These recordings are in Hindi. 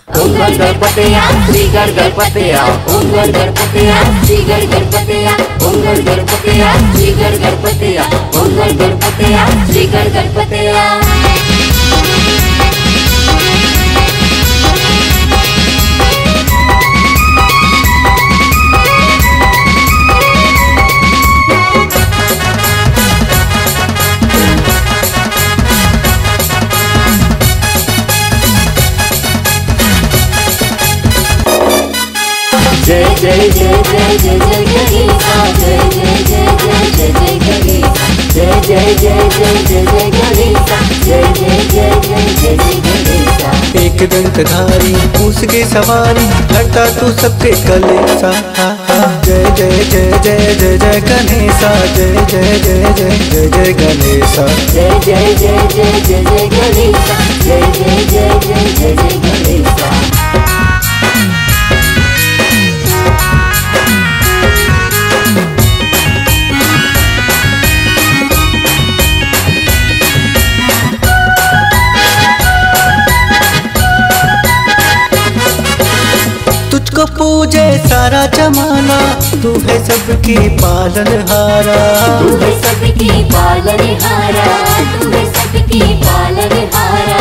ओम गण गणपतया श्री गण गणपतया ओम गण गणपतया श्री गण गणपतया ओम गण गणपतया श्री गण गणपतया ओम गण गणपतया श्री गण गणपतया। जय जय जय जय जय जय गणेशा जय जय जय जय जय जय गणेशा जय जय जय जय जय जय गणेशा जय जय जय जय जय जय गणेशा। एक दंतधारी उसके सवारी हरता तू सबके कलेसा। जय जय जय जय जय जय गणेशा जय जय जय जय जय जय गणेशा जय जय जय जय जय जय गणेशा जय जय जय जय जय जय गणेशा। तुझको पूजे सारा जमाना तू है सबकी पालनहारा तू है सबकी पालनहारा तू है सबकी पालनहारा।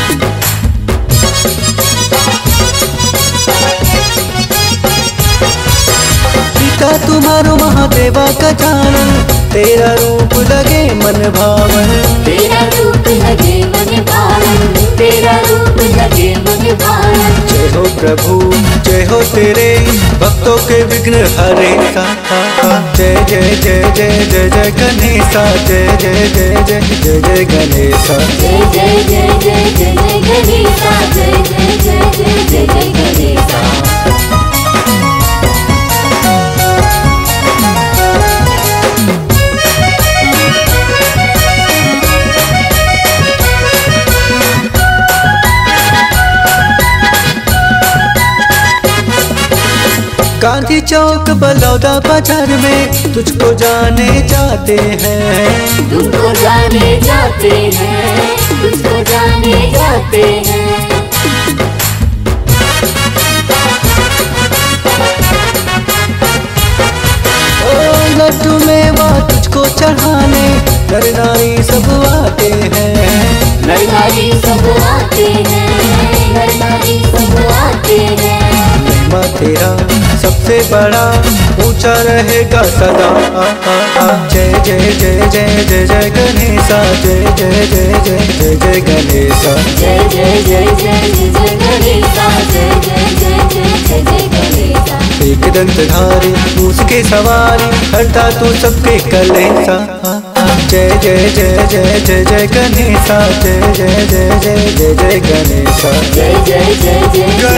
पिता तुम्हारो महादेवा का जानन तेरा रूप लगे मन भावन तेरा रूप लगे मन भावन तेरा रूप लगे मन भावन। जय हो प्रभु जय हो तेरे भक्तों के विघ्न हरे सा। जय जय जय जय जय जय गणेशा जय जय जय जय जय जय गणेशा जय जय जय जय जय जय गणेशा जय जय जय जय जय जय गणेशा। गांधी चौक बलौदा बाजार में तुझको जाने जाते हैं तुमको जाने जाते हैं तुझको जाने जाते हैं। ओ लड्डू मेवा तुझको चढ़ाने नर नारी सब आते हैं नर नारी सब आते हैं नर नारी सब आते हैं। महिमा तेरा सबसे बड़ा ऊंचा रहेगा सदा। जय जय जय जय जय जय गणेशा जय जय जय जय जय जय गणेशा जय जय जय जय जय जय गणेशा जय जय जय जय जय जय गणेशा। एक दंतधारी उसके सवारी हरता तू सबके कलेसा। जय जय जय जय जय जय गणेशा जय जय जय जय जय जय गणेशा जय जय जय जय